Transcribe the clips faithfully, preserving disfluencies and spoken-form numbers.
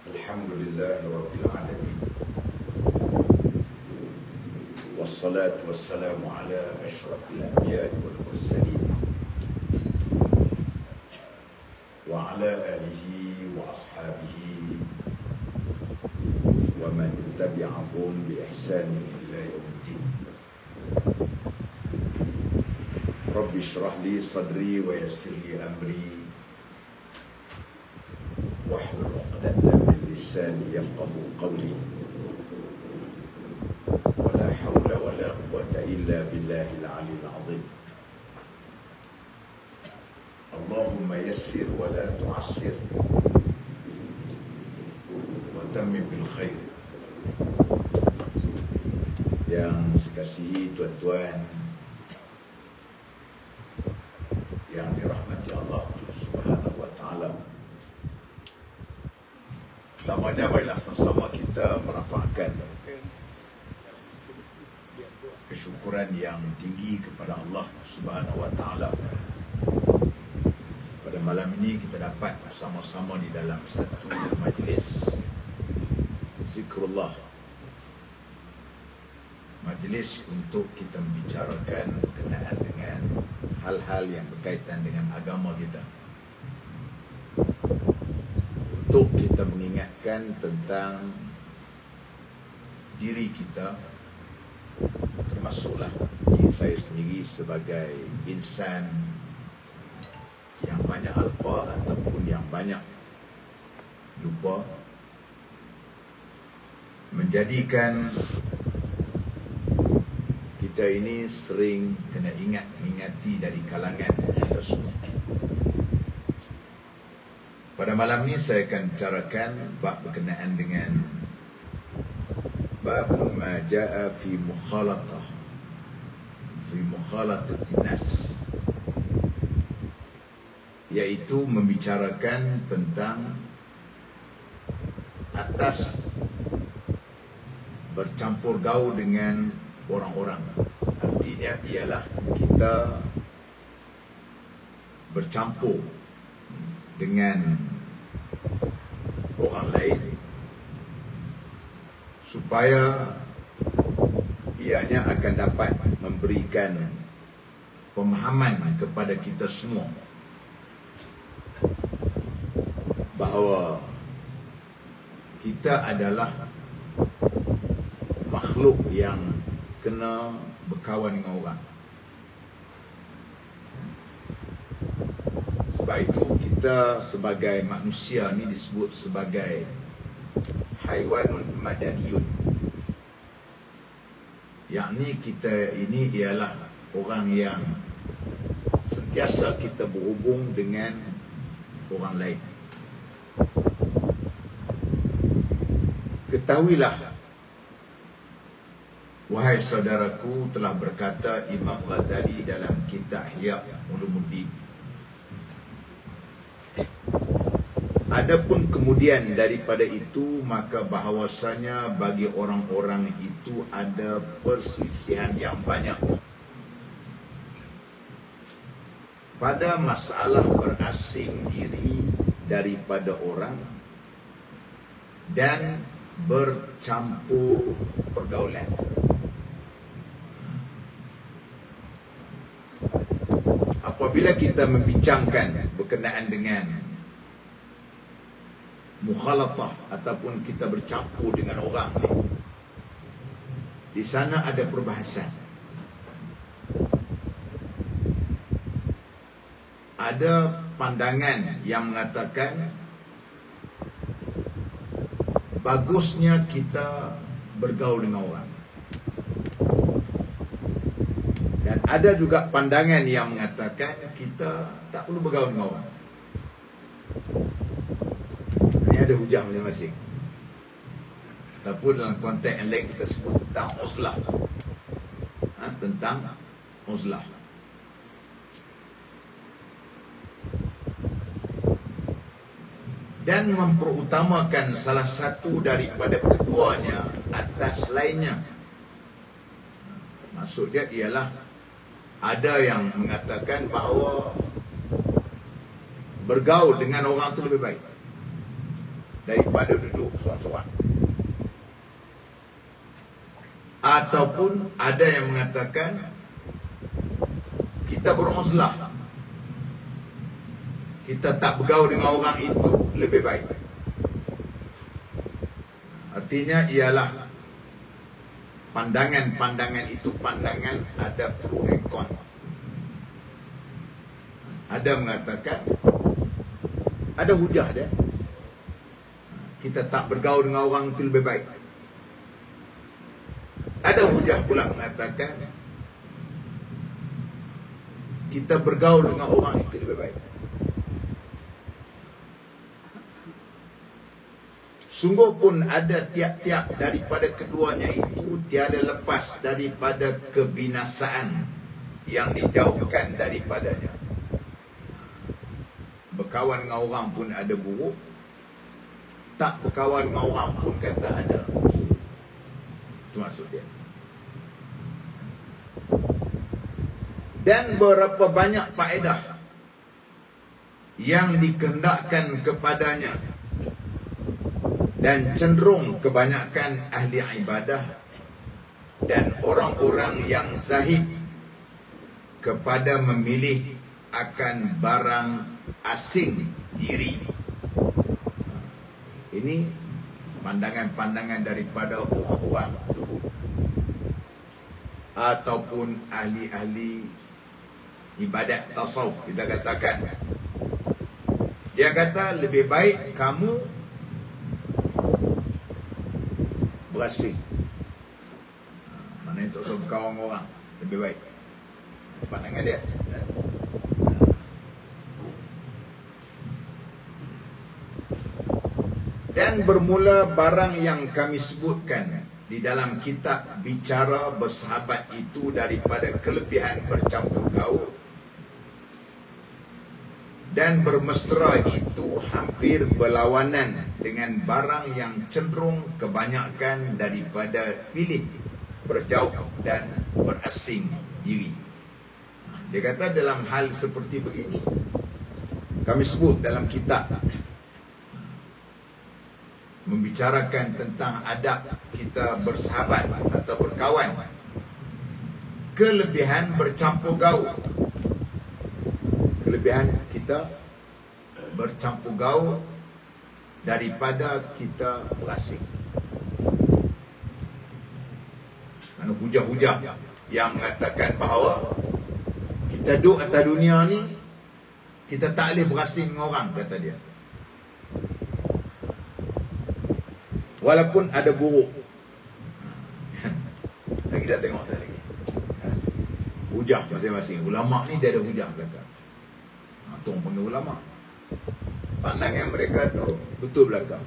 Alhamdulillahi Rabbil Alamin. Wassalatu wassalamu ala ashrafil anbiya'i wal mursalin wa ala alihi wa ashabihi wa man tabi'ahum bi ihsanin ila yaumiddin. Rabbi shrah li sadri wa yassir li amri wahlul 'uqdatam min lisani yafqahu qawli. Wala haula wala quwwata illa billahil 'aliyyil 'azim. Allahumma yassir wa la tu'assir wa tammim bil khair. Yang sekasihi tuan-tuan yang dirahmati Allah Subhanahu wa taala, damai-damailah sama-sama kita merafakkan kesyukuran yang tinggi kepada Allah Subhanahu wa taala. Pada malam ini kita dapat bersama-sama di dalam satu majlis zikrullah, majlis untuk kita membicarakan berkenaan dengan hal-hal yang berkaitan dengan agama kita, untuk kita mengingatkan tentang diri kita, termasuklah diri saya sendiri sebagai insan yang banyak alpa ataupun yang banyak lupa, menjadikan kita ini sering kena ingat mengingati dari kalangan kita semua. Pada malam ini saya akan bicarakan bab berkenaan dengan bab ma jaa fi mukhalatah fi mukhalatati nas, yaitu membicarakan tentang atas bercampur gaul dengan orang-orang. Artinya ialah kita bercampur dengan orang lain supaya ianya akan dapat memberikan pemahaman kepada kita semua bahawa kita adalah makhluk yang kena berkawan dengan orang. Sebab itu kita sebagai manusia ni disebut sebagai haiwanun madaniyun. Yakni kita ini ialah orang yang sentiasa kita berhubung dengan orang lain. Ketahuilah, wahai saudaraku, telah berkata Imam Ghazali dalam kitab Ihya Ulumuddin, adapun kemudian daripada itu, maka bahawasanya bagi orang-orang itu ada perselisihan yang banyak pada masalah berasing diri daripada orang dan bercampur pergaulan. Apabila kita membincangkan berkenaan dengan mukhalatah ataupun kita bercampur dengan orang ni, di sana ada perbahasan. Ada pandangan yang mengatakan bagusnya kita bergaul dengan orang, dan ada juga pandangan yang mengatakan kita tak perlu bergaul dengan orang. Ini ada hujah masing-masing. Ataupun dalam konteks yang lain kita sebut tentang uzlah, ha, tentang uzlah. Dan memperutamakan salah satu daripada keduanya atas lainnya. Maksudnya ialah ada yang mengatakan bahawa bergaul dengan orang itu lebih baik. daripada duduk seorang-seorang. Ataupun ada yang mengatakan kita beruzlah, kita tak bergaul dengan orang itu lebih baik. Artinya ialah pandangan-pandangan itu pandangan ada pro and con. Ada mengatakan ada hujah dia, kita tak bergaul dengan orang itu lebih baik. Ada hujah pula mengatakan kita bergaul dengan orang itu lebih baik. Sungguh pun ada tiap-tiap daripada keduanya itu tiada lepas daripada kebinasaan yang dijauhkan daripadanya. Berkawan dengan orang pun ada buruk, tak berkawan dengan orang pun kata ada. Itu maksud dia. Dan berapa banyak faedah yang dikehendakkan kepadanya, dan cenderung kebanyakan ahli ibadah dan orang-orang yang zahid kepada memilih akan barang asing diri. Ini pandangan-pandangan daripada orang-orang zuhud ataupun ahli-ahli ibadat tasawuf. Kita katakan, dia kata lebih baik kamu berasing. Mana itu tak usah berkawan orang, lebih baik. Pandangan dia. Dan bermula barang yang kami sebutkan di dalam kitab bicara bersahabat itu daripada kelebihan bercampur gaul dan bermesra itu hampir berlawanan dengan barang yang cenderung kebanyakan daripada pilih berjauh dan berasing diri. Dia kata dalam hal seperti begini, kami sebut dalam kitab membicarakan tentang adab kita bersahabat atau berkawan, kelebihan bercampur gaul. Kelebihan kita bercampur gaul daripada kita berasing. Mana hujah-hujah yang mengatakan bahawa kita duduk atas dunia ni, kita tak boleh berasing dengan orang, kata dia. Walaupun ada buruk. Lagi kita tengok tak lagi. Hujah masing-masing. Ulama' ni dia ada hujah belakang. Tung panggil ulama'. Pandangan mereka tu betul belakang.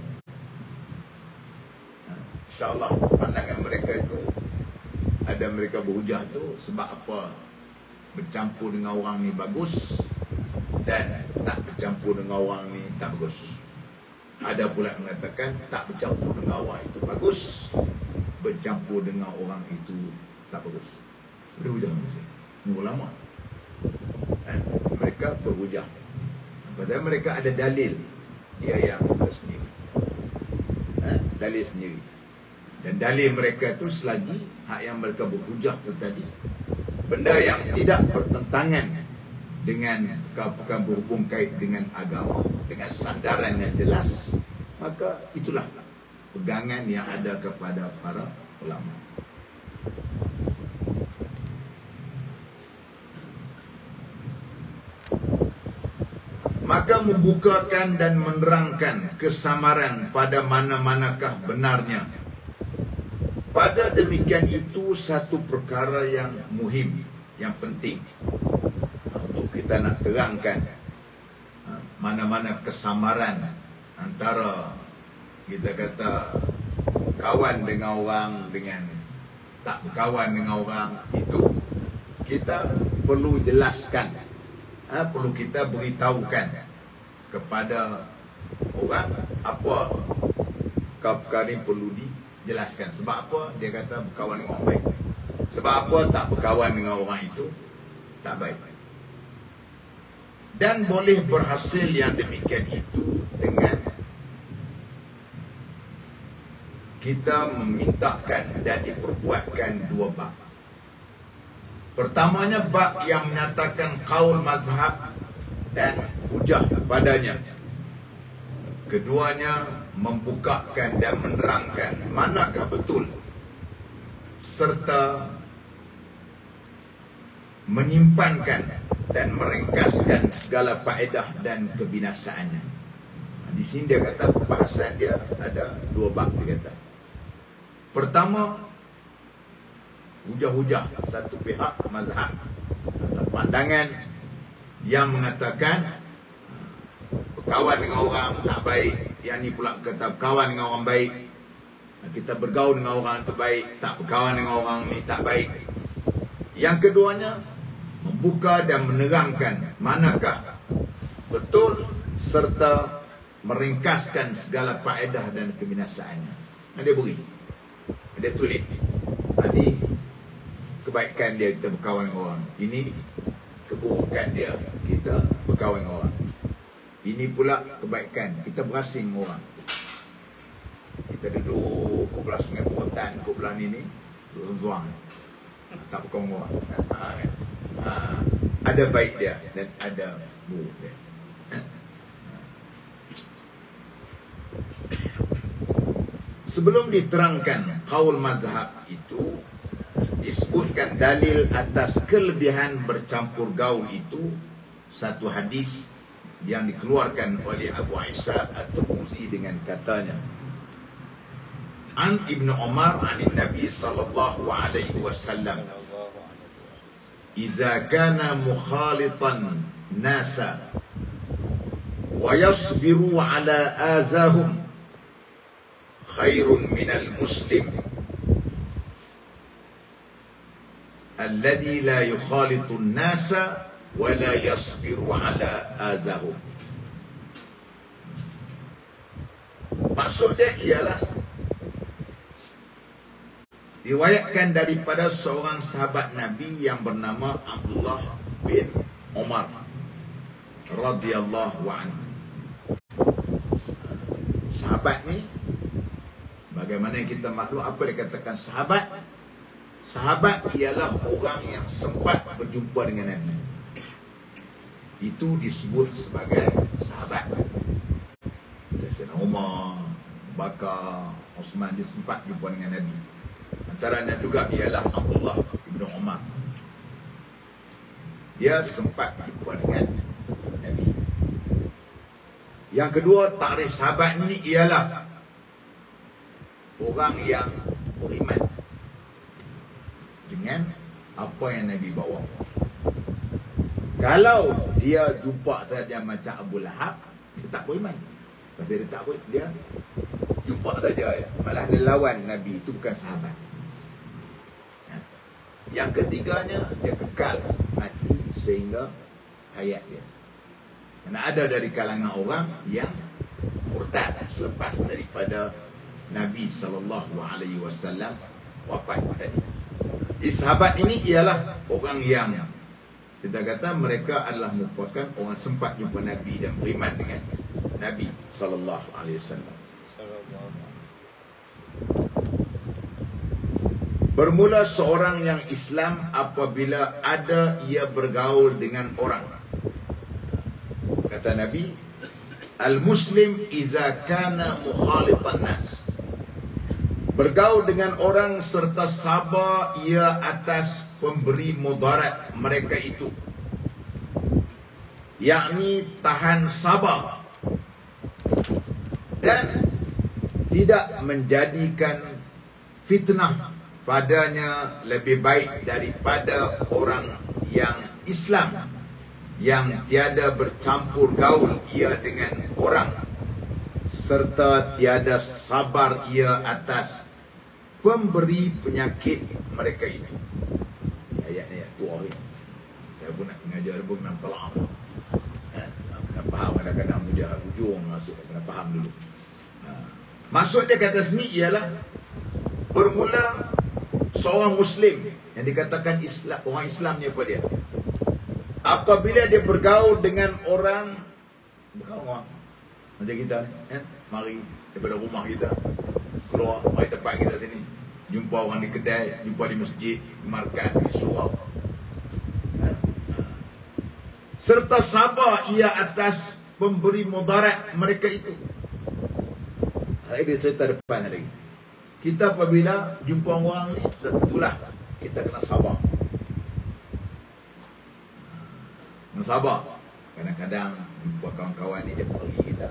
InsyaAllah pandangan mereka itu ada mereka berhujah tu sebab apa bercampur dengan orang ni bagus dan tak bercampur dengan orang ni tak bagus. Ada pula mengatakan tak bercampur dengan orang itu bagus, bercampur dengan orang itu tak bagus. Berhujah mesti. Ini ulama'. Eh, mereka berhujah. Padahal mereka ada dalil dia yang sendiri. Eh, dalil sendiri. Dan dalil mereka itu selagi hak yang mereka berhujah itu tadi, benda yang tidak bertentangan dengan perkara berhubung kait dengan agama, dengan sandaran yang jelas, maka itulah pegangan yang ada kepada para ulama. Maka membukakan dan menerangkan kesamaran pada mana-manakah benarnya. Pada demikian itu satu perkara yang muhim, yang penting untuk kita nak terangkan mana-mana kesamaran antara kita kata kawan dengan orang dengan tak berkawan dengan orang. Itu kita perlu jelaskan, ha, perlu kita beritahukan kepada orang apa perkara ini perlu dijelaskan. Sebab apa dia kata berkawan dengan orang baik, sebab apa tak berkawan dengan orang itu tak baik. Dan boleh berhasil yang demikian itu dengan kita memintakan dan diperbuatkan dua bab. Pertamanya bab yang menyatakan qaul mazhab dan hujah padanya. Keduanya membukakan dan menerangkan manakah betul, serta menyimpankan dan meringkaskan segala faedah dan kebinasaannya. Di sini dia kata pembahasan dia ada dua bab dia kata. Pertama, hujah-hujah satu pihak mazhab atau pandangan yang mengatakan berkawan dengan orang tak baik, yang ni pula kata berkawan dengan orang baik, kita bergaul dengan orang tu baik, tak berkawan dengan orang ni tak baik. Yang keduanya membuka dan menerangkan manakah betul serta meringkaskan segala faedah dan kebinasaannya. Dia beri, dia tulis, ini kebaikan dia kita berkawan dengan orang, ini keburukan dia kita berkawan dengan orang, ini pula kebaikan kita berasing dengan orang. Kita duduk kumpulan sungai Purutan, kumpulan ini Zuang, tak berkawan dengan orang. Ha, ha, ada baik dia dan ada buruk dia. Sebelum diterangkan qaul mazhab itu, disebutkan dalil atas kelebihan bercampur gaul itu, satu hadis yang dikeluarkan oleh Abu Isa At-Tirmizi dengan katanya, An Ibnu Umar an Nabi sallallahu alaihi wasallam, "Iza kana mukhalitan nasa wa yasbiru ala azahum khairun minal muslim alladhi la yukhalitun nasa wa la yasbiru ala azahum." Maksudnya ialah riwayatkan daripada seorang sahabat Nabi yang bernama Abdullah bin Umar radhiyallahu anhu. Sahabat ni, bagaimana kita maklum apa dikatakan sahabat? Sahabat ialah orang yang sempat berjumpa dengan Nabi, itu disebut sebagai sahabat. Sayyidina Umar, Bakar, Osman, dia sempat jumpa dengan Nabi. Antaranya juga ialah Abdullah bin Umar, dia sempat jumpa dengan Nabi. Yang kedua, takrif sahabat ini ialah orang yang beriman dengan apa yang Nabi bawa. Kalau dia jumpa saja macam Abu Lahab, dia tak beriman. Pasal dia tak beriman, dia jumpa saja, malah dia lawan Nabi, itu bukan sahabat. Yang ketiganya, dia kekal mati sehingga hayat dia. Kerana ada dari kalangan orang yang murtad selepas daripada Nabi sallallahu alaihi wasallam wafat tadi. Di sahabat ini ialah orang yang kita kata mereka adalah merupakan orang sempat jumpa Nabi dan beriman dengan Nabi sallallahu alaihi wasallam. Bermula seorang yang Islam apabila ada ia bergaul dengan orang. Kata Nabi, al-muslim iza kana mukhalitan nas. Bergaul dengan orang serta sabar ia atas pemberi mudarat mereka itu, yakni tahan sabar dan tidak menjadikan fitnah padanya lebih baik daripada orang yang Islam yang tiada bercampur gaul ia dengan orang serta tiada sabar ia atas pemberi penyakit mereka itu. Ayat ni ayat tua ni. Saya pun nak mengajar pun nak tolak. Ha, nak faham kadang-kadang mudah hujung masuk, kena faham dulu. Ha. Maksud dia kata sini ialah bermula seorang Muslim yang dikatakan Islam, orang Islam ni apa dia? Apabila dia bergaul dengan orang, bergaul orang macam kita ni, eh? Mari daripada rumah kita keluar, mari tempat kita sini. Jumpa orang di kedai, jumpa di masjid, di markas, di surau. Serta sabar ia atas pemberi mudarat mereka itu. Hari ini cerita depan hari ini. Kita apabila jumpa orang ni, itulah kita kena sabar. Kena sabar. Kadang-kadang jumpa kawan-kawan ni dia pergi kita.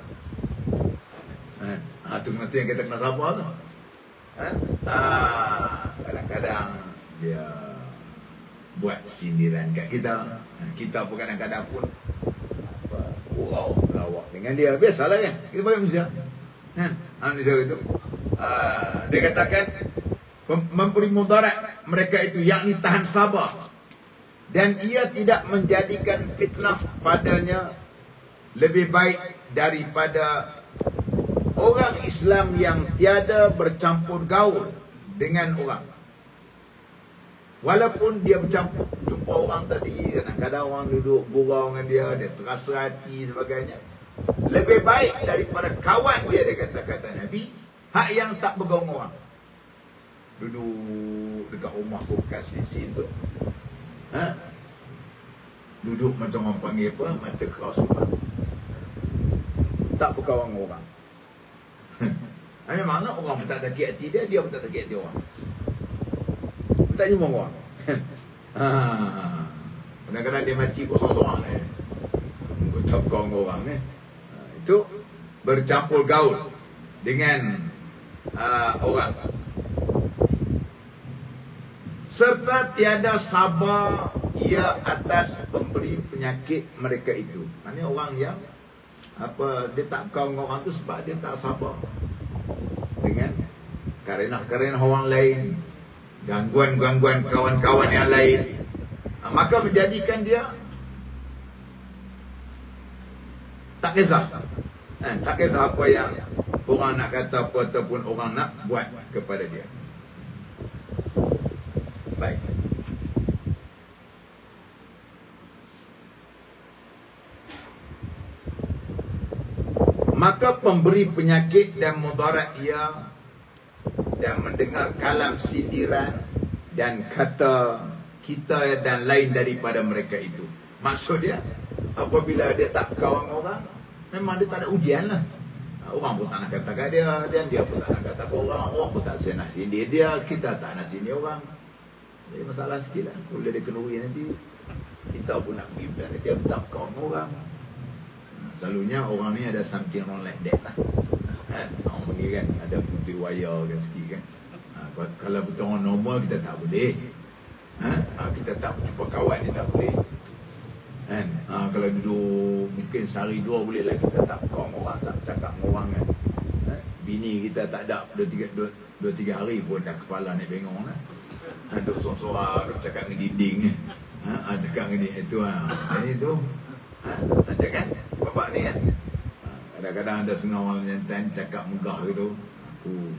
Ha, tu kena tu yang kita kena sabar tu. Ha? Ha, kadang-kadang dia buat sindiran kat kita. Kita pun kadang-kadang pun apa, wow, lawak dengan dia. Biasalah kan, kita bagi manusia. Kan? Manusia itu uh, dia katakan memberi mudarat mereka itu, yakni tahan sabar, dan ia tidak menjadikan fitnah padanya lebih baik daripada orang Islam yang tiada bercampur gaul dengan orang. Walaupun dia bercampur, jumpa orang tadi, kadang-kadang orang duduk gurau dengan dia, dia terasa hati sebagainya. Lebih baik daripada kawan dia, dia kata-kata Nabi, hak yang tak bergaul orang. Duduk dekat rumah bukan sisi tu. Ha? Duduk macam orang panggil apa, macam keras rumah. Tak berkawan dengan orang. Memanglah orang pun tak sakit hati dia, dia pun tak sakit hati orang. Tak jumpa orang. Ha. Kadang-kadang dia mati kosong-kosong ni. Tak berkawan dengan orang ni. Ha. Itu bercampur gaul dengan uh, orang. Serta tiada sabar ia atas pemberi penyakit mereka itu. Maksudnya orang yang apa, dia tak berkawan dengan orang tu sebab dia tak sabar dengan karenah-karenah orang lain, gangguan-gangguan kawan-kawan yang lain. Ha, maka menjadikan dia tak kisah. Ha, tak kisah apa yang orang nak kata apa ataupun orang nak buat kepada dia. Baik. Maka pemberi penyakit dan mudarat ia dan mendengar kalam sindiran dan kata kita dan lain daripada mereka itu. Maksud dia, apabila dia tak kawan orang, memang dia tak ada ujian lah. Orang pun tak nak kata kat dia, dan dia pun tak nak kata kat orang. Orang pun tak nak sindir dia, kita tak nak sindir orang. Jadi masalah sikit lah. Bila dia kenuri nanti, kita pun nak pergi dan dia pun tak kawan orang. Selalunya orang ni ada something wrong like that lah. Kan? Orang ni kan ada putih wayar kan sikit kan. Ha, kalau betul orang normal kita tak boleh. Ha? Ha, kita tak jumpa kawan ni tak boleh. Kan? Ha, kalau duduk mungkin sehari dua boleh lah kita tak kawan orang, tak cakap dengan orang kan. Ha? Bini kita tak ada dua tiga, dua, dua, tiga hari pun dah kepala naik bengong lah. Ha, duduk sorang-sorang, duduk cakap dengan dinding. Ha? Ha, cakap dengan dia itu. Ha. Jadi tu. Ha? Ada kan? Bapak ni kan? Ha, kadang-kadang ada setengah orang yang cakap megah gitu. Aku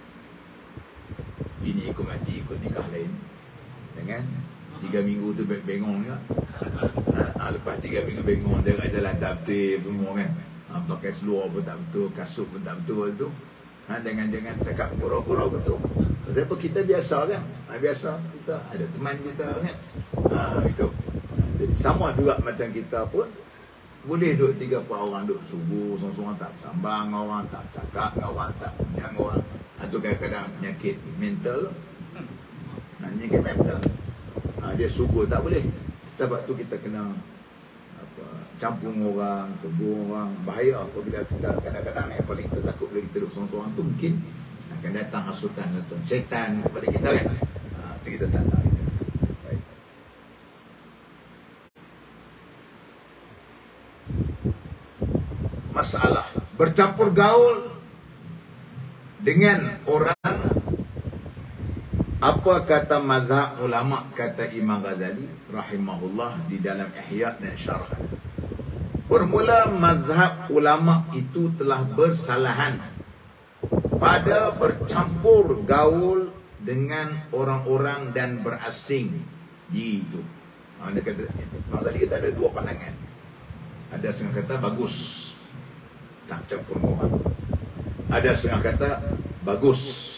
bini ikut mati, ikut nikah lain. Dengan tiga minggu tu bengong juga. Ha, lepas tiga minggu bengong dia kat jalan tak betul semua kan. Ha, pakai seluar pun tak betul, kasut pun tak betul tu. Ha, dengan-dengan cakap pura-pura betul. Sebab kita biasa kan? Ha, biasa kita ada teman kita kan? Ha, itu. Jadi sama juga macam kita pun boleh duduk tiga empat orang duduk subuh, seorang-seorang tak sambang dengan orang, tak cakap dengan orang, tak punya orang. Itu kadang-kadang penyakit mental. Nah, penyakit mental. Ha, dia subuh tak boleh. Sebab tu kita kena apa, campur dengan orang, tegur orang. Bahaya apabila kita kadang-kadang yang paling kita takut bila kita duduk seorang-seorang tu mungkin akan datang hasutan syaitan kepada kita kan. Ha, itu kita tak tahu. Masalah bercampur gaul dengan orang, apa kata mazhab ulama, kata Imam Ghazali rahimahullah di dalam Ihya dan Syarah. Bermula mazhab ulama itu telah bersalahan pada bercampur gaul dengan orang-orang dan berasing di itu. Anda kata, Ghazali kita ada dua pandangan. Ada setengah kata bagus tak campur orang. Ada setengah kata bagus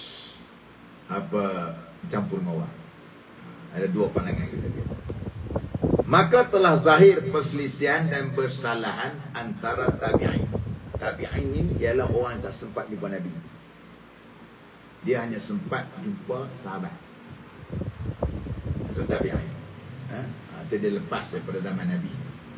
apa campur dengan orang. Ada dua pandangan kita lihat. Maka telah zahir perselisihan dan bersalahan antara tabi'in. Tabi'in ini ialah orang yang tak sempat jumpa Nabi. Dia hanya sempat jumpa sahabat. Itu tabi'in. Ha? Itu dia lepas daripada zaman Nabi.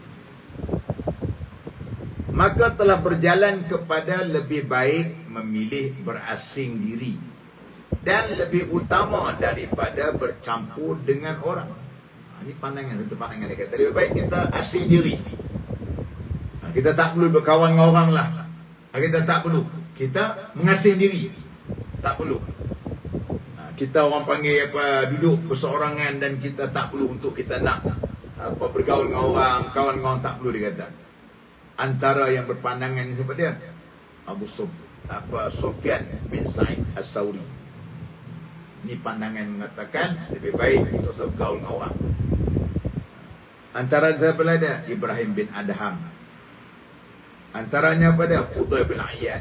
Maka telah berjalan kepada lebih baik memilih berasing diri dan lebih utama daripada bercampur dengan orang. Ha, ini pandangan, satu pandangan dia kata lebih baik kita asing diri. Ha, kita tak perlu berkawan dengan orang lah. Ha, kita tak perlu. Kita mengasing diri. Tak perlu. Ha, kita orang panggil apa, duduk berseorangan dan kita tak perlu untuk kita nak apa bergaul dengan orang, kawan dengan orang, tak perlu dia kata. Antara yang berpandangan ni siapa dia? Abu Suf, apa Sufyan bin Sa'id As-Sauri. Ini pandangan mengatakan lebih baik untuk bergaul dengan orang. Antara siapa dia? Ibrahim bin Adham. Antaranya apa dia? Qudai bin Iyad.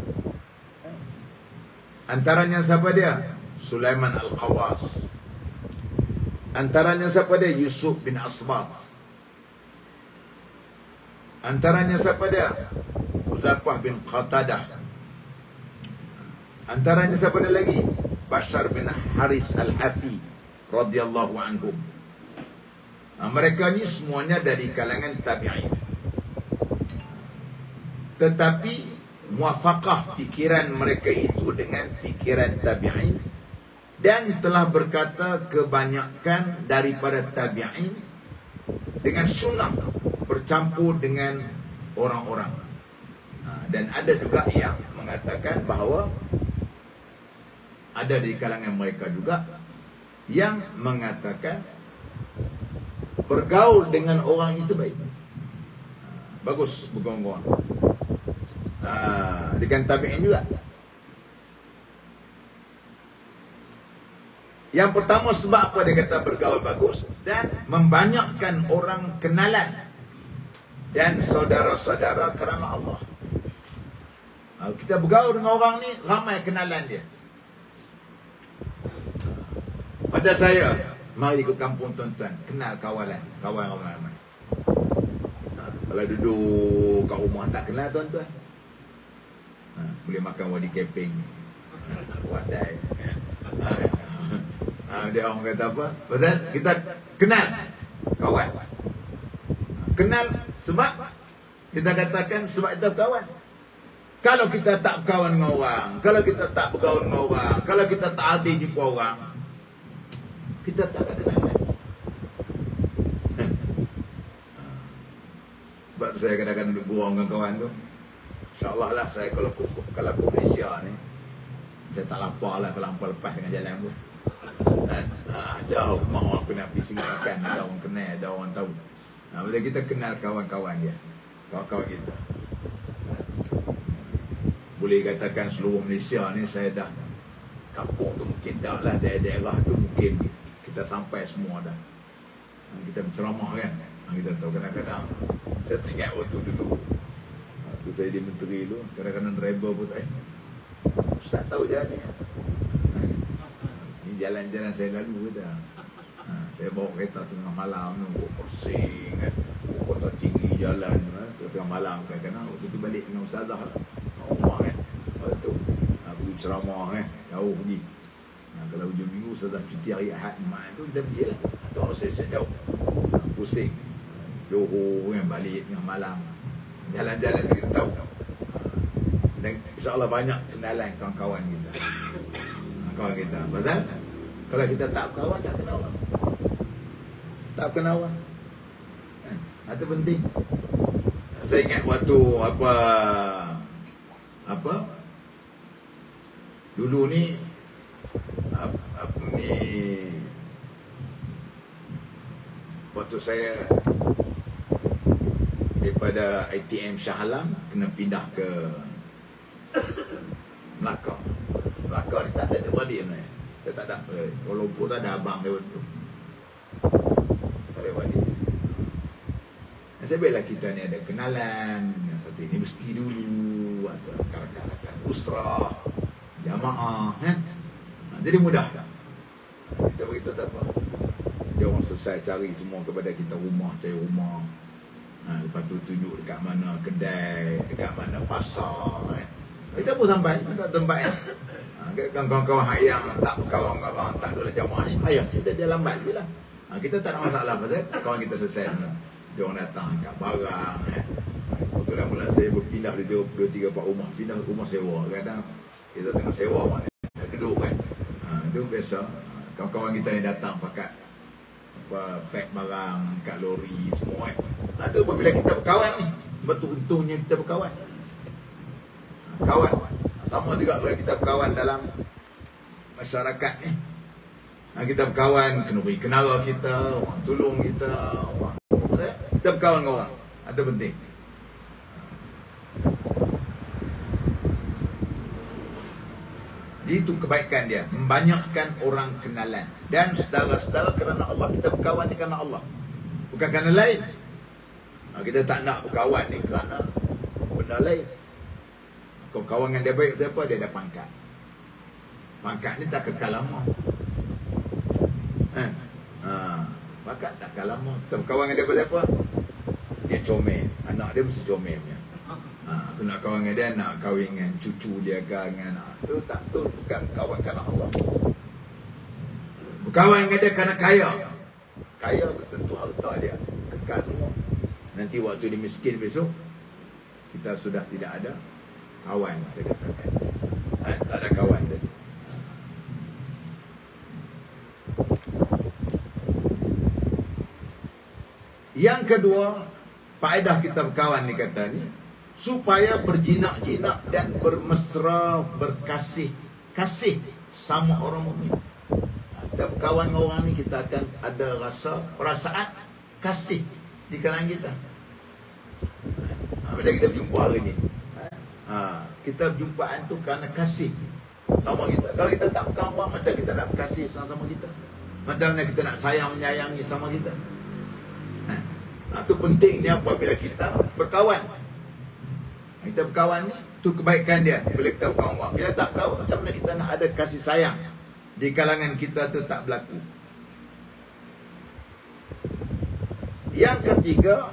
Antaranya siapa dia? Sulaiman Al-Qawas. Antaranya siapa dia? Yusuf bin Asbat. Antaranya siapa dia? Uzafah bin Qatadah. Antaranya siapa dia lagi? Bashar bin Haris Al-Hafi radhiyallahu anhum. Nah, mereka ni semuanya dari kalangan tabi'in. Tetapi muafakah fikiran mereka itu dengan fikiran tabi'in, dan telah berkata kebanyakan daripada tabi'in dengan sunnah bercampur dengan orang-orang. Dan ada juga yang mengatakan bahawa ada di kalangan mereka juga yang mengatakan bergaul dengan orang itu baik, bagus bergaul dengan orang. Dengan tabi'in juga. Yang pertama sebab apa dia kata bergaul bagus? Dan membanyakkan orang kenalan dan saudara-saudara kerana Allah. Kita bergaul dengan orang ni, ramai kenalan dia. Macam saya, mari ke kampung tuan-tuan, kenal kawalan, kawan ramai-ramai. Kalau duduk kat rumah tak kenal tuan-tuan, boleh makan wadi keping, wadai. Dia orang kata apa? Pasal kita kenal kawan. Kenal sebab kita katakan sebab kita kawan. Kalau kita tak berkawan dengan orang, kalau kita tak bergaul dengan orang, kalau kita tak ada jumpa orang, kita tak akan kenal. Sebab tu saya kadang-kadang duduk buang dengan kawan tu. InsyaAllah lah saya kalau kalau ke Malaysia ni, saya tak lapar lah kalau hampa lepas dengan jalan pun. Ada rumah orang aku nak pergi singgah makan, ada orang kenal, ada orang tahu. Nah, bila kita kenal kawan-kawan dia, kawan-kawan kita, boleh katakan seluruh Malaysia ni saya dah, kampung tu mungkin dah lah, daerah-daerah tu mungkin kita sampai semua dah. Kita berceramah kan, kita tahu kadang-kadang saya teringat waktu dulu, waktu saya di menteri tu, kadang-kadang driver pun tak, eh Ustaz tahu jalan ni, ni jalan-jalan saya lalu ke dah. Ha, saya bawa kereta tengah malam tu, buat persing kan, kota tinggi jalan kan, tengah malam kadang-kadang waktu tu balik dengan Ustazah lah, rumah kan, waktu tu ha, pergi ceramah kan, jauh pergi. Ha, kalau hujung minggu Ustazah cuti hari Ahad Jumaat tu kita pergi lah, atau saya jauh, ha, pusing, Johor kan, balik tengah malam, jalan-jalan tu kita tahu. Dan insyaAllah banyak kenalan kawan-kawan kita, kawan kita. Pasal kalau kita tak kawan, tak kenal orang, tak kenal orang. Itu penting. Saya ingat waktu apa apa dulu ni apa, apa ni waktu saya daripada I T M Shah Alam kena pindah ke Melaka. Melaka ni tak ada beradik sebenarnya. Saya tak ada. Kuala Lumpur tak ada abang dia waktu tu. Tak ada beradik. Saya biarlah kita ni ada kenalan yang satu universiti dulu, atau rakan-rakan usrah, jamaah kan. Ha, jadi mudah. Kita beritahu tak apa. Dia orang selesai cari semua kepada kita rumah, cari rumah. Ha, lepas tu tunjuk dekat mana kedai, dekat mana pasar. Eh. Kita pun sampai, kita tak tempat kan. Ha, kawan-kawan hak yang tak berkawan-kawan, tak ada jamaah ni, payah sudah dia lambat je lah. Ha, kita tak ada masalah pasal kawan kita selesai sana. Dia orang datang kat barang. Eh. Waktu dah mula saya berpindah di dua, tiga, empat rumah. Pindah rumah sewa. Kadang kita tengah sewa mana. Dah keduk kan. Ha, itu biasa. Kawan-kawan kita yang datang pakai apa, pack barang kat lori semua kan. Ha, itu apabila kita berkawan ni. Betul untungnya kita berkawan. Ha, kawan. Sama juga kalau kita berkawan dalam masyarakat ni. Ha, kita berkawan, kenuri kenara kita, orang tolong kita, orang kita berkawan dengan orang. Itu penting. Itu kebaikan dia, membanyakkan orang kenalan. Dan saudara-saudara, kerana Allah kita berkawan ni kerana Allah, bukan kerana lain. Ha, kita tak nak berkawan ni kerana benda lain. Kau kawan dengan dia baik siapa, dia ada pangkat. Pangkat ni tak kekal lama. Ha, ha, pangkat tak kekal lama. Kita berkawan dengan dia siapa, dia comel. Anak dia mesti comel punya. Ha, aku nak kawan dengan dia, nak kahwin dengan cucu dia kan, dengan anak. Itu tak betul, bukan kawan kerana Allah. Berkawan dengan dia kerana kaya. Kaya tentu harta dia kekal semua. Nanti waktu dia miskin besok, kita sudah tidak ada kawan, kita katakan. Ha, tak ada kawan tadi. Yang kedua, faedah kita berkawan ni kata ni, supaya berjinak-jinak dan bermesra, berkasih, kasih sama orang mukmin. Kita berkawan dengan orang ni, kita akan ada rasa, perasaan kasih di kalangan kita. Ha, macam kita berjumpa hari ni. Ha, kita berjumpaan tu kerana kasih sama kita. Kalau kita tak berkawan, macam kita nak berkasih sama kita. Macam mana kita nak sayang menyayangi sama kita. Ha, itu pentingnya apabila kita berkawan. Kita berkawan ni, tu kebaikan dia. Bila kita berkawan, bila tak berkawan, macam mana kita nak ada kasih sayang di kalangan kita tu tak berlaku. Yang ketiga,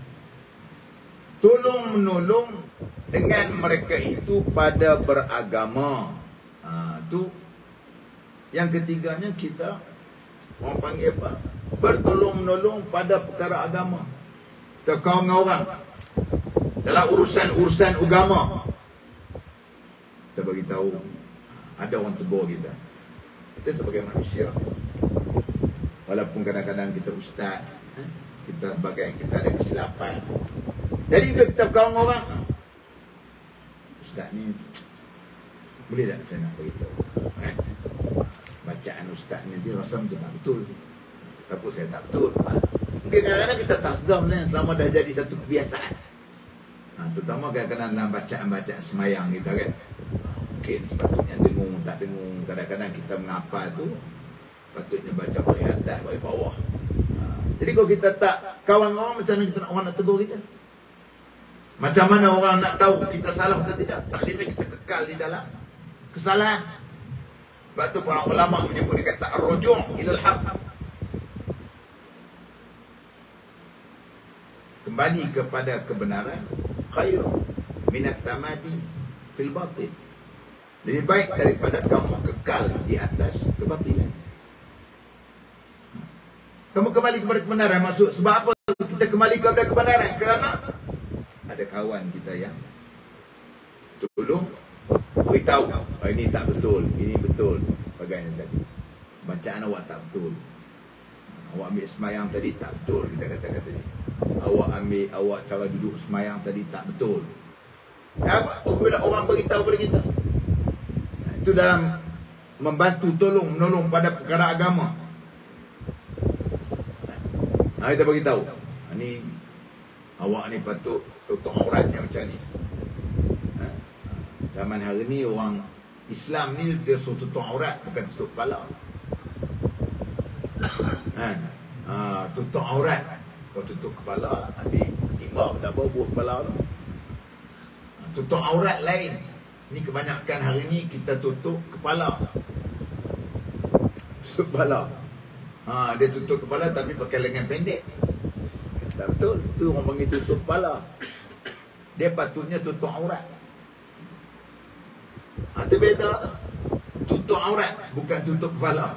tolong menolong dengan mereka itu pada beragama. Ha, tu yang ketiganya, kita orang panggil apa? Bertolong menolong pada perkara agama. Kita kawan dengan orang dalam urusan-urusan agama, kita bagi tahu, ada orang tegur kita. Kita sebagai manusia, walaupun kadang-kadang kita ustaz, kita sebagai kita ada kesilapan. Jadi bila kita berkawan dengan orang, ustaz ni boleh tak saya nak beritahu, eh? Bacaan ustaz ni dia rasa macam tak betul, tapi saya tak betul. Mungkin kadang-kadang kita tak sedar sebenarnya, selama dah jadi satu kebiasaan. Ha, terutama kadang-kadang dalam bacaan-bacaan semayang kita kan, mungkin sepatutnya dengung, tak dengung. Kadang-kadang kita mengapa tu patutnya baca bagi atas, bagi bawah. Ha, jadi kalau kita tak kawan orang, macam mana kita nak, orang nak tegur kita? Macam mana orang nak tahu kita salah atau tidak? Akhirnya kita kekal di dalam kesalahan. Sebab tu para ulama menyebut dia kata ar-ruju' ilal haq, kembali kepada kebenaran, khairu minat tamadi fil batil, lebih baik daripada kamu kekal di atas kebatilan. Kamu kembali kepada kebenaran, maksud sebab apa kita kembali kepada kebenaran? Kerana ada kawan kita yang tolong beritahu, oh, ini tak betul, ini betul. Bagaimana tadi bacaan awak tak betul, awak ambil semayang tadi tak betul, kita kata-kata ni. Awak ambil, awak cara duduk semayang tadi tak betul. Apa? Apabila orang beritahu kepada kita, itu dalam membantu, tolong, menolong pada perkara agama. Nah, kita beritahu, ni awak ni patut tutup auratnya macam ni. Zaman hari ni orang Islam ni dia suruh tutup aurat, bukan tutup kepala. Ha, ha, tutup aurat. Kau tutup kepala, ambil timbang tak apa, buah kepala tu. Tutup aurat lain. Ni kebanyakan hari ni kita tutup kepala. Tutup kepala. Ha, dia tutup kepala tapi pakai lengan pendek. Tak betul. Tu orang panggil tutup kepala. Dia patutnya tutup aurat. Ha, tu beza. Tutup aurat, bukan tutup kepala.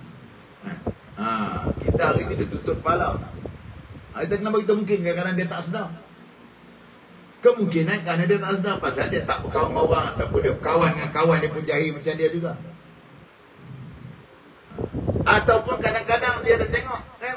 Ha, kita hari ni dia tutup kepala. Ha, kita kenapa kita mungkin kadang-kadang dia tak sedar. Kemungkinan kerana dia tak sedar pasal dia tak berkawan dengan orang ataupun dia kawan dengan kawan dia pun jahil macam dia juga. Ataupun kadang-kadang dia ada tengok kan.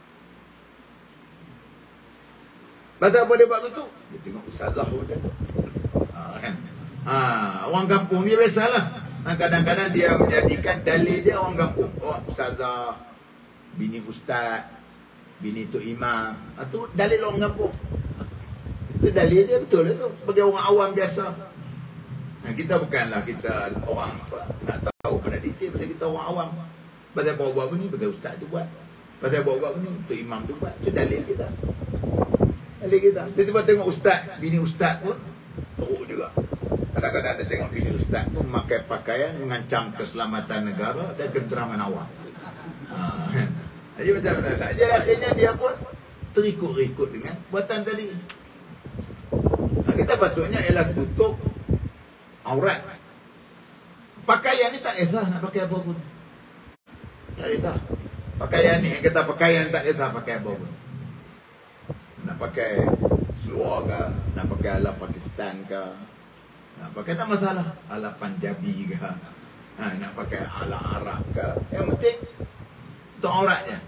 Pasal apa dia buat begitu? Dia tengok ustazah pun dia. Ha, kan? Ha, orang kampung ni biasalah. Ha, kadang-kadang dia menjadikan dalil dia orang kampung. Oh, ustazah, bini ustaz, bini tok imam. Itu dalil orang kampung. Itu dalil dia betul itu sebagai orang awam biasa. Nah, kita bukanlah kita orang apa, nak tahu pada detail pasal kita orang awam. Pasal buat-buat ni pasal ustaz tu buat. Pasal buat-buat ni tok imam tu buat. Itu dalil kita. Dalil kita. Tiba-tiba tengok ustaz, bini ustaz pun teruk juga. Kadang-kadang ada tengok bini ustaz pun memakai pakaian mengancam keselamatan negara dan keteraman awam. Ha. Jadi macam mana? Jadi akhirnya dia pun terikut-ikut dengan buatan tadi. Nah, kita patutnya ialah tutup aurat. Pakaian ni tak kisah nak pakai apa pun. Tak kisah. Pakaian ni, kita pakaian tak kisah pakai apa pun. Nak pakai seluar ke, nak pakai ala Pakistan ke, nak pakai tak masalah, ala Punjabi ke, ha, nak pakai ala Arab ke. Yang penting itu auratnya.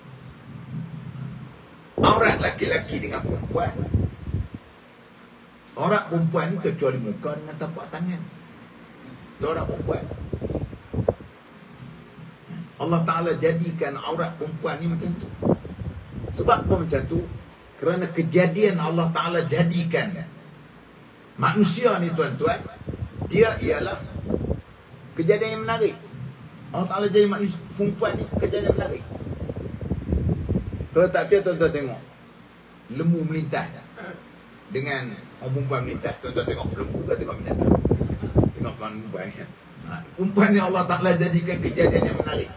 Aurat laki-laki dengan perempuan. Aurat perempuan ni kecuali muka dengan tapak tangan. Itu aurat perempuan. Allah Ta'ala jadikan aurat perempuan ni macam tu. Sebab apa macam tu? Kerana kejadian Allah Ta'ala jadikan manusia ni tuan-tuan, dia ialah kejadian yang menarik. Allah Ta'ala jadi manusia perempuan ni kejadian yang menarik. Kalau tak percaya tuan-tuan tengok lembu melintas dengan orang perempuan melintas. Tuan-tuan tengok lembu ke tengok melintas? Tengok perempuan kan. Ha, perempuan ni Allah Ta'ala jadikan kejadian yang menarik.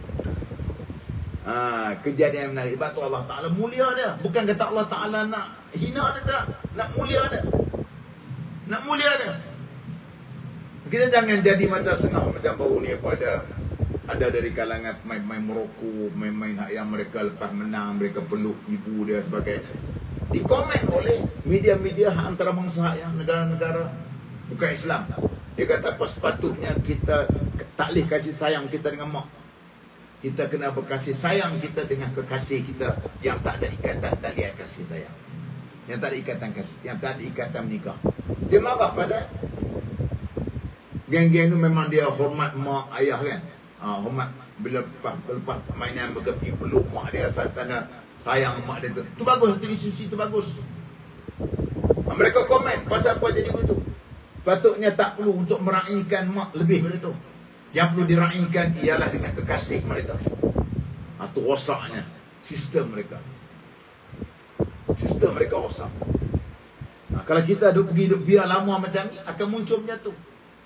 Ha, kejadian yang menarik. Sebab tu Allah Ta'ala mulia dia. Bukan kata Allah Ta'ala nak hina dia, tak. Nak mulia dia. Nak mulia dia. Kita jangan jadi macam setengah macam baru ni apa ada. Ada dari kalangan main-main merokok, main-main yang mereka lepas menang, mereka peluk ibu dia sebagainya. Dikomen oleh media-media antarabangsa yang negara-negara bukan Islam. Dia kata apa sepatutnya kita tak boleh kasih sayang kita dengan mak. Kita kena berkasih sayang kita dengan kekasih kita yang tak ada ikatan talian kasih sayang. Yang tak ada ikatan kasih, yang tak ada ikatan menikah. Dia marah pada geng-geng tu memang dia hormat mak ayah kan. Ha, hormat bila lepas, lepas mainan mereka pergi peluk mak dia asal tanda sayang mak dia tu. Itu bagus, itu institusi itu bagus. Ha, mereka komen pasal apa jadi begitu. Patutnya tak perlu untuk meraihkan mak lebih daripada itu. Yang perlu diraihkan ialah dengan kekasih mereka. Itu rosaknya sistem mereka. Sistem mereka rosak. Nah, kalau kita duduk pergi duduk biar lama macam ni, akan muncul macam tu.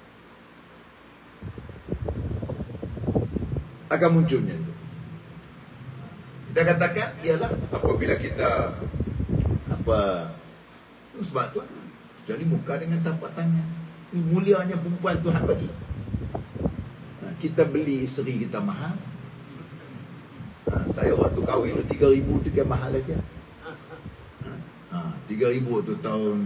Akan muncul macam tu. Kita katakan ialah apabila kita apa sebab tu jadi muka dengan tapak tangan. Ini mulianya perempuan Tuhan bagi. Kita beli isteri kita mahal. Ha, saya waktu kahwin tu tiga ribu tu kan mahal lagi. Ha, tiga ribu tu tahun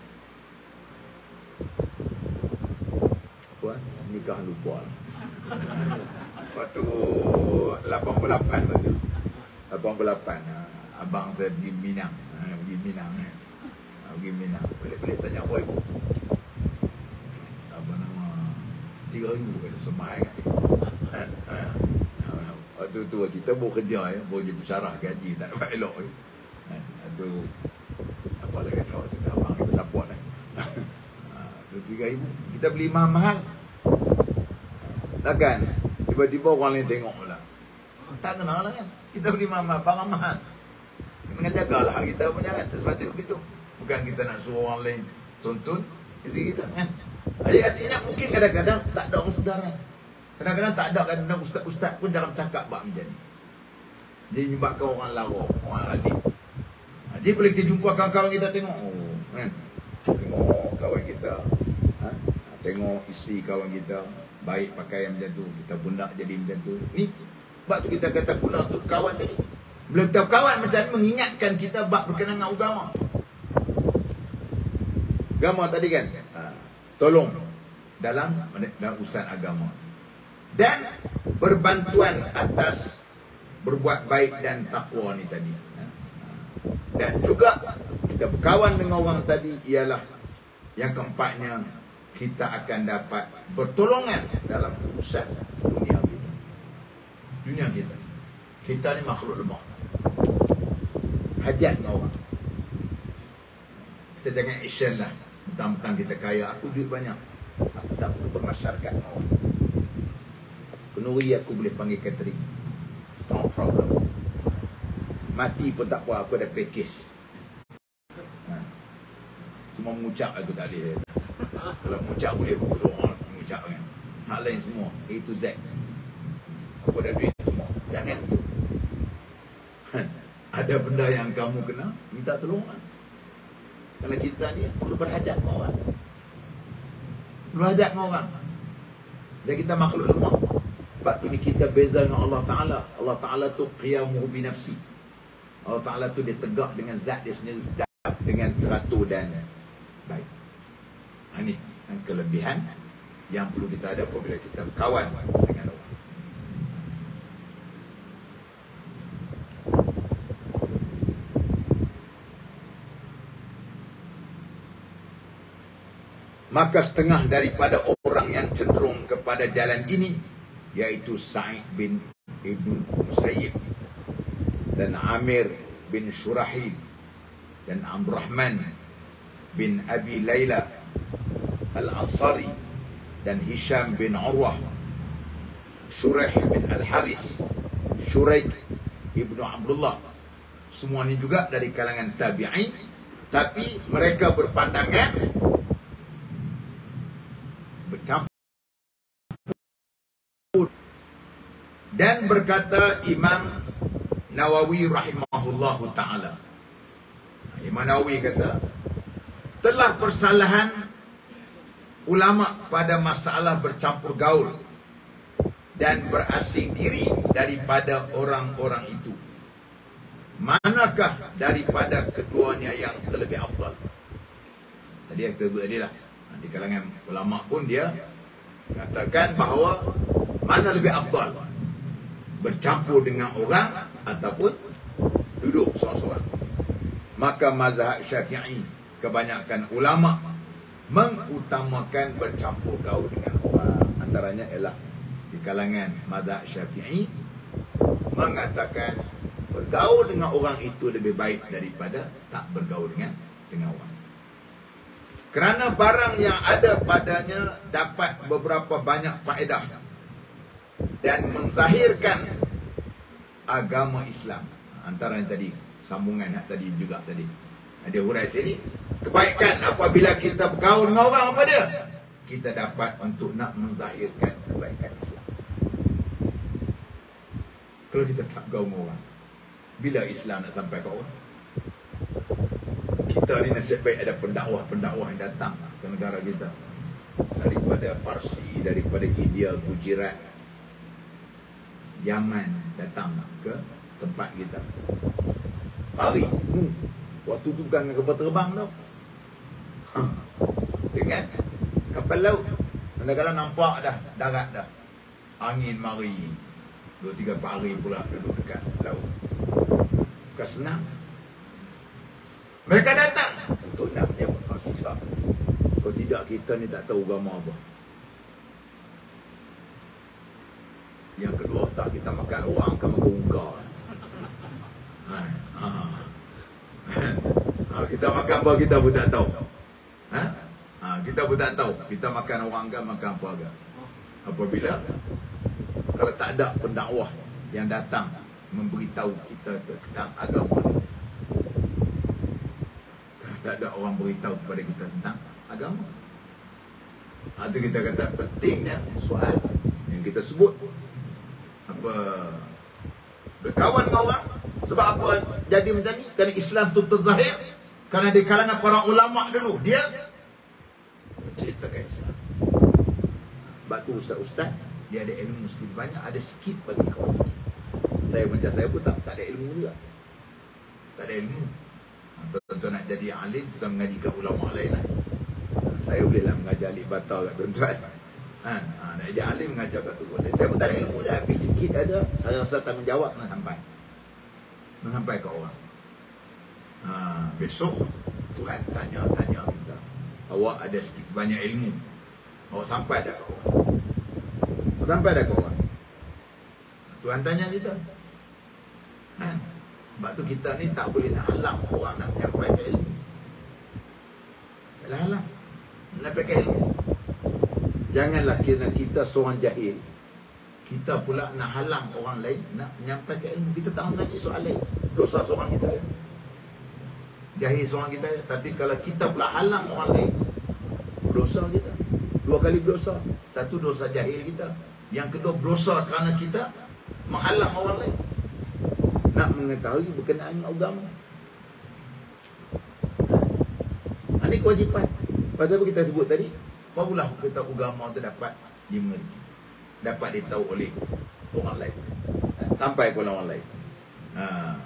apa? Nikah lupa. Waktu lapan puluh lapan waktu. lapan puluh lapan ha, abang saya pergi Minang. Ha, pergi Minang. Ha, pergi Minang. Boleh-boleh tanya apa ibu? Apa nama? tiga ribu kan semai kan. Waktu tu kita baru kerja ya, baru jadi pensyarah gaji tak dapat elok ya. Itu apa lagi kata waktu tu abang kita support kan. Tu tiga ribu kita beli mahal-mahal. Takkan tiba-tiba orang lain tengok pula. Tak kenal lah kan. Kita beli mahal-mahal, barang mahal. Kena jagalah kita punya kan. Sebab begitu. Bukan kita nak suruh orang lain tuntun isteri kita kan. Jadi artinya mungkin kadang-kadang tak ada orang saudara. Kadang-kadang tak ada, kadang-kadang ustaz-ustaz pun dalam cakap bab macam ni. Dia menyebabkan orang lara, orang adik. Jadi boleh kita jumpa kawan-kawan kita, tengok, oh, kan? Tengok kawan kita, ha? Tengok isteri kawan kita baik pakaian macam tu, kita pun nak jadi macam tu. Ni sebab tu kita kata pula untuk kawan tadi. Bila kita kawan macam ni, mengingatkan kita bab berkenaan dengan agama. Agama tadi kan, ha, tolong dalam dalam urusan agama. Dan berbantuan atas berbuat baik dan takwa ni tadi. Dan juga kita berkawan dengan orang tadi ialah yang keempatnya, kita akan dapat pertolongan dalam urusan dunia kita. Dunia kita. Kita ni makhluk lemah. Hajat dengan orang. Kita jangan action lah. Mentang-mentang kita kaya, aku duit banyak, aku tak perlu bermasyarakat dengan orang. Penuri aku boleh panggil catering, no problem. Mati pun tak apa, aku ada package. Ha. Cuma mengucap aku tak boleh. Kalau mengucap boleh, aku boleh mengucap kan. Hak lain semua, A to Z, aku ada duit semua. Jangan tu. Ada benda yang kamu kena minta tolongan. Kalau kita ni perlu berhajat dengan orang, berhajat dengan orang. Dan kita makhluk lemah. Sebab tu ni kita beza dengan Allah Ta'ala. Allah Ta'ala tu qiyamuhu binafsi. Allah Ta'ala tu dia tegak dengan zat dia sendiri, dengan teratur dan baik. Ini kelebihan yang perlu kita ada apabila kita berkawan dengan orang. Maka setengah daripada orang yang cenderung kepada jalan ini, yaitu Sa'id bin Ibn Musayyib dan Amir bin Shurahil dan Abdurrahman bin Abi Layla Al-Ansari dan Hisham bin Urwah, Shuraih bin Al-Haris, Shuraih ibnu Abdullah. Semua ini juga dari kalangan tabi'in, tapi mereka berpandangan bercampur. Dan berkata Imam Nawawi rahimahullahu ta'ala, Imam Nawawi kata, telah persalahan ulama pada masalah bercampur gaul dan berasing diri daripada orang-orang itu. Manakah daripada keduanya yang terlebih afdal? Tadi yang kita sebut tadi lah, di kalangan ulama pun dia katakan bahawa mana lebih afdal, bercampur dengan orang ataupun duduk seorang-seorang. Maka mazhab Syafi'i, kebanyakan ulama mengutamakan bercampur gaul dengan orang. Antaranya ialah di kalangan mazhab Syafi'i mengatakan bergaul dengan orang itu lebih baik daripada tak bergaul dengan dengan orang. Kerana barang yang ada padanya dapat beberapa banyak faedah dan menzahirkan agama Islam. Antara yang tadi, sambungan yang tadi juga tadi ada hurai sini, kebaikan apabila kita bergaul dengan orang, apa dia? Kita dapat untuk nak menzahirkan kebaikan Islam. Kalau kita tak bergaul dengan orang, bila Islam nak sampai ke orang? Kita ni nasib baik ada pendakwah-pendakwah yang datang ke negara kita, daripada Parsi, daripada India, Gujarat, Yaman, datang ke tempat kita. Hari hmm, waktu tu bukan dengan kapal terbang tau, dengan kapal laut. Kadang-kadang nampak dah darat dah, angin mari, dua tiga hari pula duduk dekat laut. Bukan senang. Mereka datang untuk nak menyebut Islam. Kalau tidak, kita ni tak tahu agama apa. Yang kedua, tak kita makan orang, akan makan unga. Ha, ha. Ha, kita makan apa kita pun tak tahu. Ha? Ha, kita pun tak tahu. Kita makan orang kan, makan apa agak. Apabila kalau tak ada pendakwah yang datang memberitahu kita tentang agama, tak ada orang beritahu kepada kita tentang agama. Ha, itu kita kata pentingnya soal yang kita sebut apa, berkawan dengan orang. Sebab apa jadi macam ni? Kerana Islam tu terzahir kerana di kalangan para ulama dulu dia menceritakan Islam. Sebab tu ustaz-ustaz dia ada ilmu sedikit banyak, ada sikit bagi kawan sikit. Saya macam saya pun tak, tak ada ilmu juga. Tak ada ilmu. Tuan-tuan nak jadi alim, kita mengaji kat ulama lain lah. Saya bolehlah mengajar alif bata kat tuan-tuan. Ha, ha, nak jadi alim mengajar kat tu boleh. Saya pun tak ada ilmu dah, tapi sikit ada. Saya rasa tanggungjawab nak sampai. Nak sampai ke orang. Ha, besok Tuhan tanya-tanya kita. Awak ada sikit banyak ilmu. Awak sampai dah ke orang. Awak sampai dah ke orang. Tuhan tanya kita. Ha, sebab tu kita ni tak boleh nak halang orang nak menyampaikan ilmu. Yalah halang. Menyampaikan ilmu. Janganlah kira kita seorang jahil, kita pula nak halang orang lain nak menyampaikan ilmu. Kita tak mengaji soal lain. Dosa seorang kita ya. Jahil seorang kita ya. Tapi kalau kita pula halang orang lain, dosa kita. Dua kali berdosa. Satu dosa jahil kita. Yang kedua berdosa kerana kita menghalang orang lain nak mengetahui berkenaan agama. Ha, ini kewajipan. Pasal apa kita sebut tadi? Barulah kita agama itu dapat dimengerti, dapat ditahu oleh orang lain, sampai ke orang lain. Ha.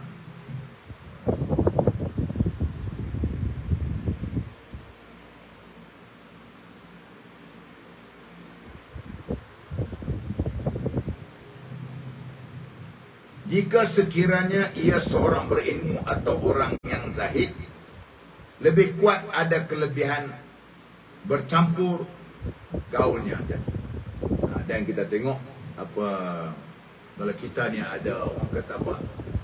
Jika sekiranya ia seorang berilmu atau orang yang zahid, lebih kuat ada kelebihan bercampur gaulnya. Dan kita tengok apa, kalau kita ni ada orang kata apa,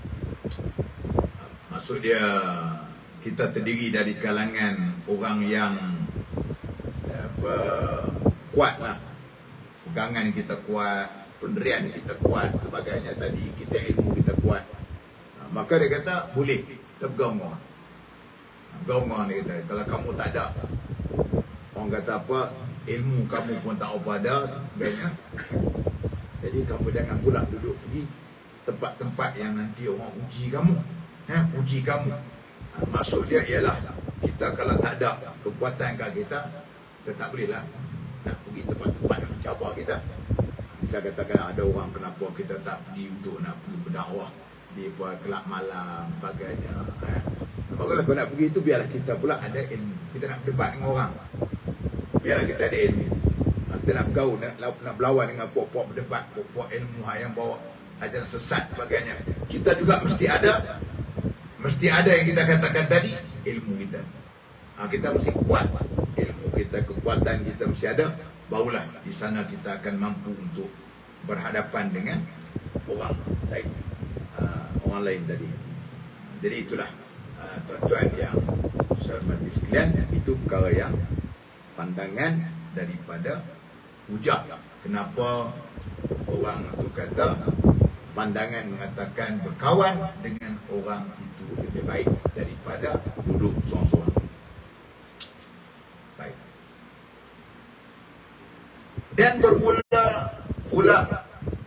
maksud dia kita terdiri dari kalangan orang yang apa, kuat lah, pegangan kita kuat, pendirian kita kuat, sebagainya tadi, kita ilmu kita kuat, maka dia kata boleh kita bergaul dengan orang. Bergaul dengan orang, dia kata kalau kamu tak ada, orang kata apa, ilmu kamu pun tak apa ada, sebagainya, jadi kamu jangan pula duduk pergi tempat-tempat yang nanti orang uji kamu, ya, uji kamu. Maksud dia ialah kita kalau tak ada kekuatan kat kita, kita tak boleh lah nak pergi tempat-tempat yang mencabar kita. Saya katakan ada orang kenapa kita tak pergi untuk nak pergi berdakwah di kelab malam, sebagainya. Eh. Kalau kau nak pergi itu, biarlah kita pula ada ilmu. Kita nak berdebat dengan orang, biarlah kita ada ilmu. Kita nak bergaul, nak, nak berlawan dengan puak-puak berdebat, puak-puak ilmu yang bawa ajaran sesat, sebagainya. Kita juga mesti ada, mesti ada yang kita katakan tadi, ilmu kita. Ha, kita mesti kuat, ilmu kita, kekuatan kita mesti ada. Barulah di sana kita akan mampu untuk berhadapan dengan orang lain, uh, orang lain tadi. Jadi itulah uh, tuan-tuan yang saya hormati sekalian, itu perkara yang pandangan daripada hujah. Kenapa orang itu kata, pandangan mengatakan berkawan dengan orang itu lebih baik daripada duduk seorang-seorang. Dan bermula pula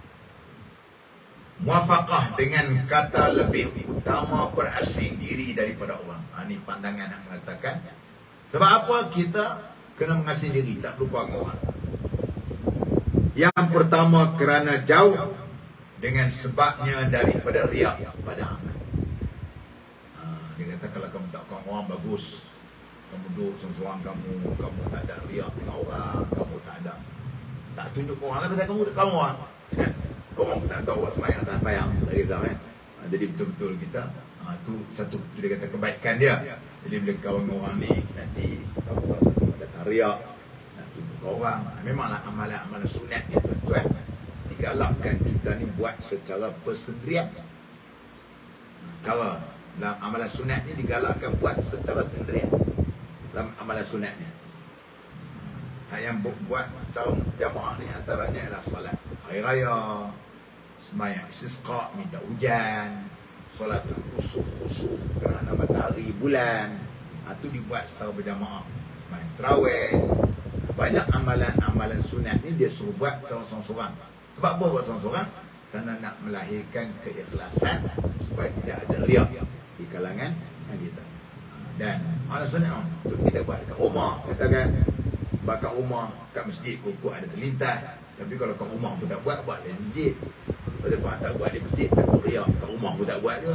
muafakah dengan kata lebih utama berasing diri daripada orang. Ha, ini pandangan yang mengatakan, sebab apa kita kena mengasing diri, tak lupa dengan orang. Yang pertama kerana jauh dengan sebabnya daripada riak pada amal. Ha, dia kata kalau kamu tak kawan orang bagus, kamu duduk seorang-seorang kamu, kamu tak ada riak dengan orang, kamu tak ada, tak tunjuk orang lah, pasal kamu tak kawan orang. Orang pun tak tahu awak semayang tak semayang, tak risau eh. Ha, jadi betul-betul kita, ha, tu satu dia kata kebaikan dia. Jadi bila kawan dengan orang ni, nanti kamu rasa kamu datang riak, nak tunjuk ke orang. Ha, memanglah amalan-amalan sunat ni tuan-tuan, digalakkan kita ni buat secara persendirian. Kalau dalam amalan sunat ni digalakkan buat secara sendirian, dalam amalan sunat ni. Yang buat cara jamaah ni antaranya ialah solat hari raya, sembahyang istisqa, minta hujan, solat khusuf khusuf kerana matahari bulan, itu dibuat secara berjamaah. Sembahyang tarawih, banyak amalan-amalan sunat ni dia suruh buat seorang-seorang. Sebab apa buat seorang-seorang? Kerana nak melahirkan keikhlasan supaya tidak ada riak di kalangan kita. Dan mana sunat tu kita buat dekat rumah, katakan kat rumah, kat masjid kok ada terlintas. Tapi kalau kat rumah pun tak buat, buat di masjid. Pada pak tak buat di masjid, tak buat riak. Kat rumah pun tak buat juga.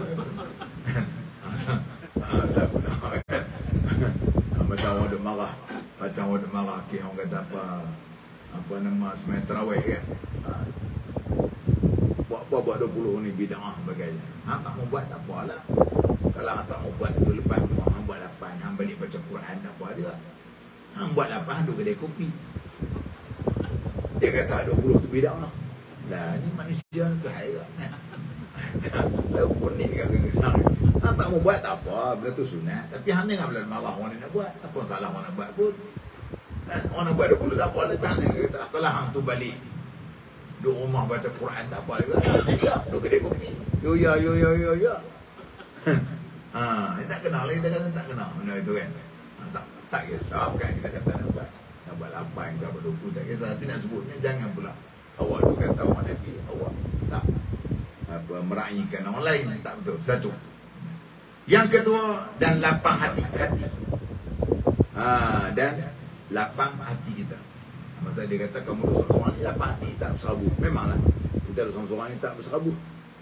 Tak guna kan. Macam orang duk marah, macam orang duk marah, okay, orang kata apa, apa nama sembahyang tarawih kan. Buat apa buat dua puluh ni bid'ah sebagainya. Hang tak mau buat tak apalah. Kalau hang tak mau buat tu lepas rumah hang buat lapan, hang balik baca Quran tak apa juga. Hang buat lapan duk kedai kopi. Dia kata dua puluh tu bid'ah. Lah ni manusia ni hai lah. Saya pun ni kan kenal. Hang tak mau buat tak apa, benda tu sunat. Tapi hang jangan bila marah orang nak buat. Apa salah orang nak buat pun. Kan orang nak buat dua puluh tak apa, tapi hang kata kalau hang tu balik duduk rumah baca Quran tak apa juga. Ya, duduk kedai kopi. Yo ya yo yo yo ya. Ha, dia tak kenal lagi, dia kata tak kenal benda itu kan. Ha, tak tak kisah kan kita kata nak buat. Nak buat lapan ke buat dua puluh tak kisah, tapi nak sebutnya jangan pula awak tu kata orang Nabi, awak tak apa meraihkan orang lain, tak betul. Satu. Yang kedua, dan lapang hati-hati. Ha, dan lapang hati kita. Masa dia kata kamu duduk seorang-seorang ni lapang hati, tak berserabut. Memanglah kita duduk seorang-seorang ni tak berserabut.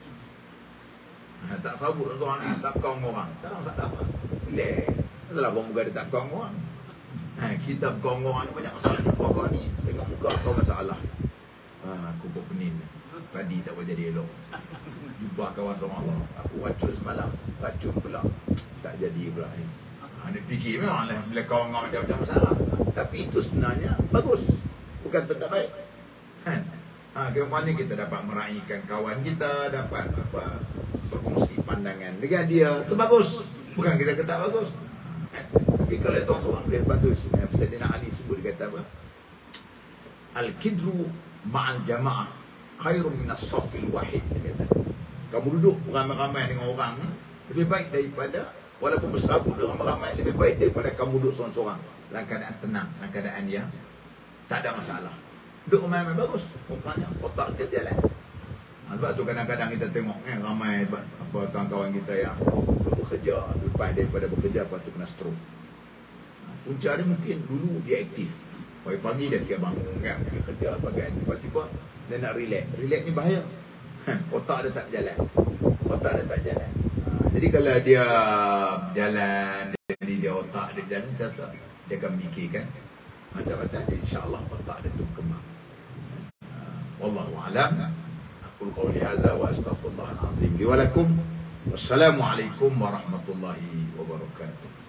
Ha, tak serabut seorang ni, tak kawan orang. Tak masalah apa. Relax. Masalah apa muka dia tak kawan orang. Ha, kita kawan orang ni banyak masalah di kau ni. Tengok muka kau masalah. Ha, aku buat penin. Padi tak boleh jadi elok. Jumpa kawan seorang Allah. Aku wacun semalam. Wacun pula. Tak jadi pula ni. Ha, dia fikir memanglah bila kawan orang macam-macam masalah. Tapi itu sebenarnya bagus. Bukan tak baik. Kan? Ha, kemana kita dapat meraihkan kawan kita, dapat apa berkongsi pandangan dengan dia, itu bagus. Bukan kita kata bagus. Tapi kalau itu orang dia bagus. Sayyidina Ali sebut dia kata apa? Al-kidru ma'al jama'ah khairun minas safil wahid. Dia kata, kamu duduk ramai-ramai dengan orang ni lebih baik daripada, walaupun berserabut dengan ramai, lebih baik daripada kamu duduk seorang-seorang dalam keadaan tenang, dalam keadaan yang tak ada masalah. Duduk ramai-ramai bagus, rupanya otak dia jalan. Sebab tu kadang-kadang kita tengok kan, ramai apa kawan-kawan kita yang bekerja, lepas daripada bekerja lepas tu kena stroke. Punca dia mungkin dulu dia aktif, pagi-pagi dia kira bangun kan, pergi kerja bagian, tiba-tiba dia nak relax. Relax ni bahaya. Otak dia tak jalan. Otak dia tak jalan. Jadi kalau dia jalan, jadi dia otak dia jalan, saya dia akan mikirkan macam-macam, insya-Allah otak dia tu berkembang. Wallahu a'lam. Aqul qawli hadza wa astaghfirullahal azim li wa lakum. Wassalamualaikum warahmatullahi wabarakatuh.